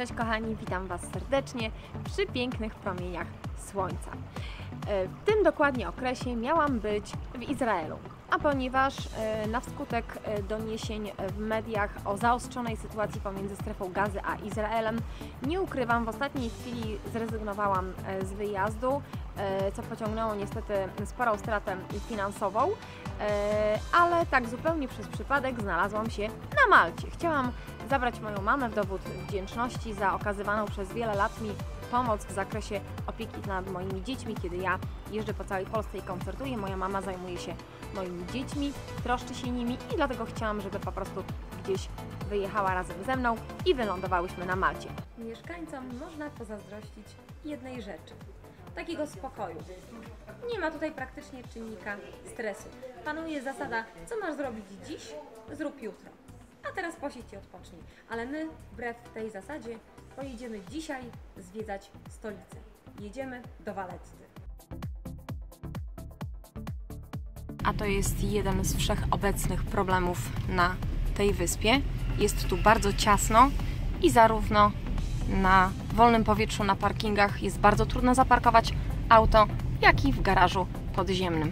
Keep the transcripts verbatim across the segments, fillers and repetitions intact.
Cześć kochani, witam Was serdecznie przy pięknych promieniach słońca. W tym dokładnie okresie miałam być w Izraelu, a ponieważ na skutek doniesień w mediach o zaostrzonej sytuacji pomiędzy strefą Gazy a Izraelem, nie ukrywam, w ostatniej chwili zrezygnowałam z wyjazdu, co pociągnęło niestety sporą stratę finansową, ale tak zupełnie przez przypadek znalazłam się na Malcie. Chciałam zabrać moją mamę w dowód wdzięczności za okazywaną przez wiele lat mi pomoc w zakresie opieki nad moimi dziećmi. Kiedy ja jeżdżę po całej Polsce i koncertuję, moja mama zajmuje się moimi dziećmi, troszczy się nimi i dlatego chciałam, żeby po prostu gdzieś wyjechała razem ze mną i wylądowałyśmy na Malcie. Mieszkańcom można pozazdrościć jednej rzeczy, takiego spokoju. Nie ma tutaj praktycznie czynnika stresu. Panuje zasada, co masz zrobić dziś, zrób jutro. A teraz posiedź i odpocznij. Ale my, wbrew tej zasadzie, pojedziemy dzisiaj zwiedzać stolicę. Jedziemy do Waletty. A to jest jeden z wszechobecnych problemów na tej wyspie. Jest tu bardzo ciasno i zarówno na wolnym powietrzu, na parkingach jest bardzo trudno zaparkować auto, jak i w garażu podziemnym.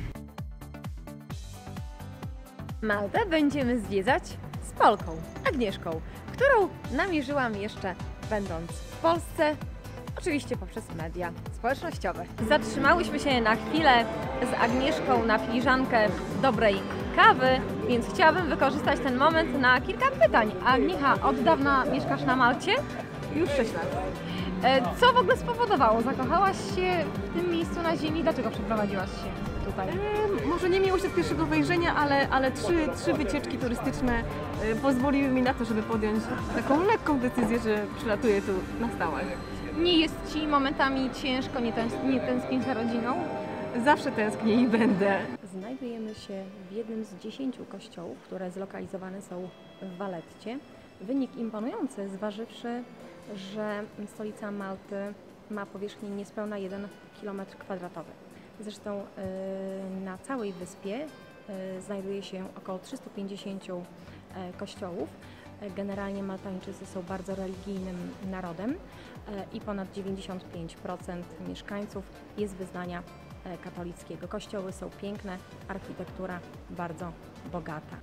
Maltę będziemy zwiedzać z Polką, Agnieszką, którą namierzyłam jeszcze będąc w Polsce, oczywiście poprzez media społecznościowe. Zatrzymałyśmy się na chwilę z Agnieszką na filiżankę dobrej kawy, więc chciałabym wykorzystać ten moment na kilka pytań. Agniecha, od dawna mieszkasz na Malcie? Już sześć lat. Co w ogóle spowodowało? Zakochałaś się w tym miejscu na ziemi? Dlaczego przeprowadziłaś się tutaj? E, może nie miłość od pierwszego wejrzenia, ale, ale trzy, trzy wycieczki turystyczne e, pozwoliły mi na to, żeby podjąć taką lekką decyzję, że przylatuję tu na stałe. Nie jest Ci momentami ciężko, nie, tęs nie tęsknić za rodziną? Zawsze tęsknię i będę. Znajdujemy się w jednym z dziesięciu kościołów, które zlokalizowane są w Waletcie. Wynik imponujący, zważywszy, że stolica Malty ma powierzchnię niespełna jeden kilometr kwadratowy. Zresztą yy, na całej wyspie yy, znajduje się około trzystu pięćdziesięciu yy, kościołów. Generalnie Maltańczycy są bardzo religijnym narodem yy, i ponad dziewięćdziesiąt pięć procent mieszkańców jest wyznania yy, katolickiego. Kościoły są piękne, architektura bardzo bogata.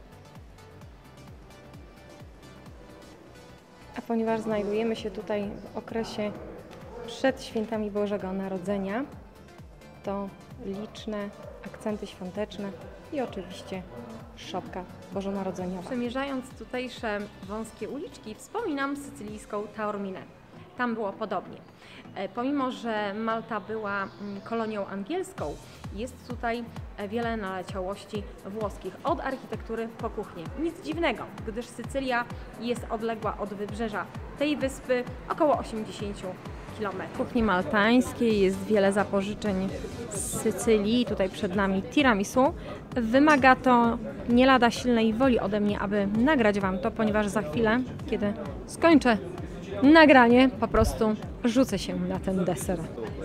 A ponieważ znajdujemy się tutaj w okresie przed świętami Bożego Narodzenia, to liczne akcenty świąteczne i oczywiście szopka bożonarodzeniowa. Przemierzając tutejsze wąskie uliczki, wspominam sycylijską Taorminę. Tam było podobnie. Pomimo że Malta była kolonią angielską, jest tutaj wiele naleciałości włoskich, od architektury po kuchnię. Nic dziwnego, gdyż Sycylia jest odległa od wybrzeża tej wyspy około osiemdziesiąt kilometrów. W kuchni maltańskiej jest wiele zapożyczeń z Sycylii. Tutaj przed nami tiramisu. Wymaga to nie lada silnej woli ode mnie, aby nagrać Wam to, ponieważ za chwilę, kiedy skończę nagranie, po prostu rzucę się na ten deser.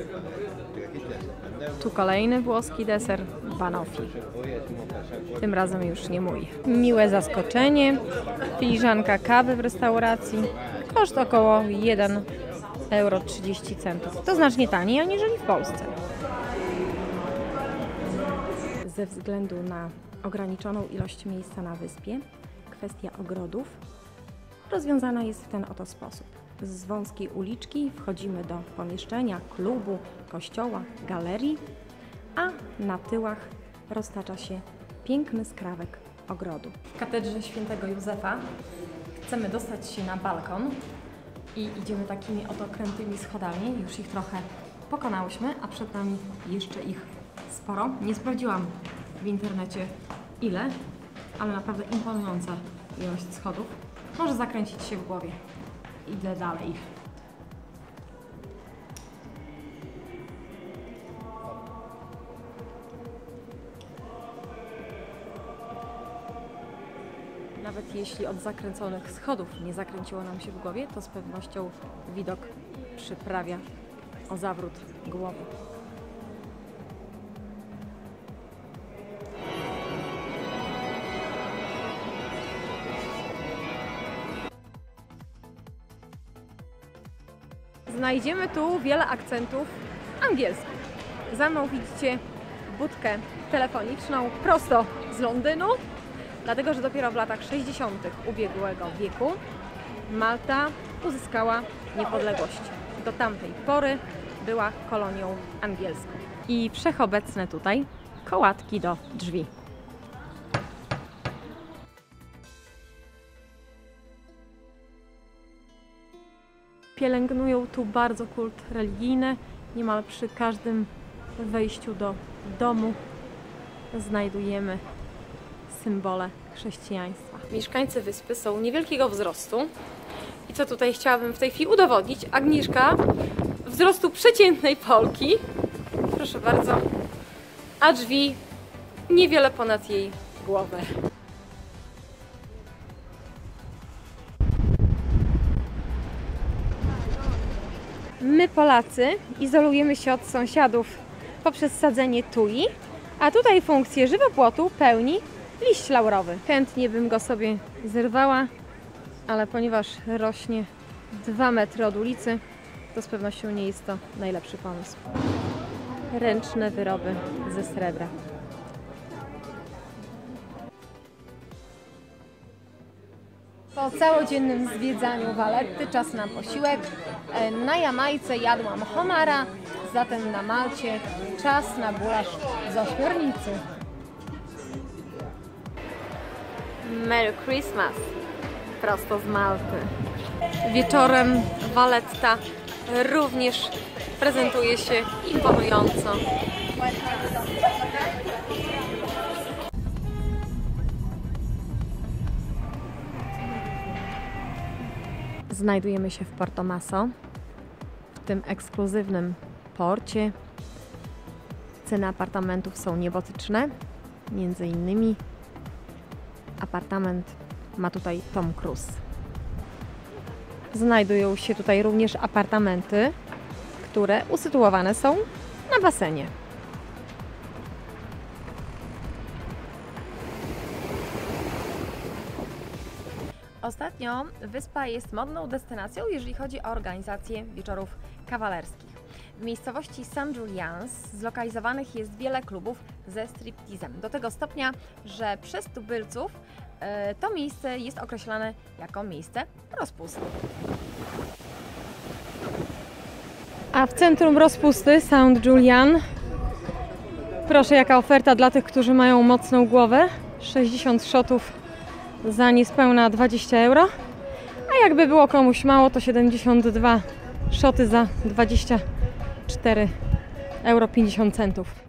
Tu kolejny włoski deser, banoffee. Tym razem już nie mój. Miłe zaskoczenie, filiżanka kawy w restauracji, koszt około jeden euro trzydzieści centów. To znacznie taniej aniżeli w Polsce. Ze względu na ograniczoną ilość miejsca na wyspie, kwestia ogrodów rozwiązana jest w ten oto sposób. Z wąskiej uliczki wchodzimy do pomieszczenia, klubu, kościoła, galerii, a na tyłach roztacza się piękny skrawek ogrodu. W katedrze świętego Józefa chcemy dostać się na balkon i idziemy takimi oto krętymi schodami. Już ich trochę pokonałyśmy, a przed nami jeszcze ich sporo. Nie sprawdziłam w internecie ile, ale naprawdę imponująca ilość schodów. Może zakręcić się w głowie. Idę dalej. Nawet jeśli od zakręconych schodów nie zakręciło nam się w głowie, to z pewnością widok przyprawia o zawrót głowy. znajdziemy tu wiele akcentów angielskich. Za mną widzicie budkę telefoniczną prosto z Londynu, dlatego że dopiero w latach sześćdziesiątych ubiegłego wieku Malta uzyskała niepodległość. Do tamtej pory była kolonią angielską. I wszechobecne tutaj kołatki do drzwi. Pielęgnują tu bardzo kult religijny. Niemal przy każdym wejściu do domu znajdujemy symbole chrześcijaństwa. Mieszkańcy wyspy są niewielkiego wzrostu. I co tutaj chciałabym w tej chwili udowodnić? Agnieszka wzrostu przeciętnej Polki. Proszę bardzo. A drzwi niewiele ponad jej głowę. My, Polacy, izolujemy się od sąsiadów poprzez sadzenie tui, a tutaj funkcję żywopłotu pełni liść laurowy. Chętnie bym go sobie zerwała, ale ponieważ rośnie dwa metry od ulicy, to z pewnością nie jest to najlepszy pomysł. Ręczne wyroby ze srebra. Po całodziennym zwiedzaniu Valletty czas na posiłek. Na Jamajce jadłam homara, zatem na Malcie czas na gulasz z ośmiornicy. Merry Christmas! Prosto z Malty. Wieczorem Valletta również prezentuje się imponująco. Znajdujemy się w Porto Maso, w tym ekskluzywnym porcie. Ceny apartamentów są niebotyczne, między innymi apartament ma tutaj Tom Cruise. Znajdują się tutaj również apartamenty, które usytuowane są na basenie. Ostatnio wyspa jest modną destynacją, jeżeli chodzi o organizację wieczorów kawalerskich. W miejscowości Saint Julian's zlokalizowanych jest wiele klubów ze striptizem. Do tego stopnia, że przez tubylców e, to miejsce jest określane jako miejsce rozpusty. A w centrum rozpusty Saint Julian, proszę, jaka oferta dla tych, którzy mają mocną głowę. sześćdziesiąt shotów za niespełna dwadzieścia euro, a jakby było komuś mało, to siedemdziesiąt dwa szoty za dwadzieścia cztery euro pięćdziesiąt centów.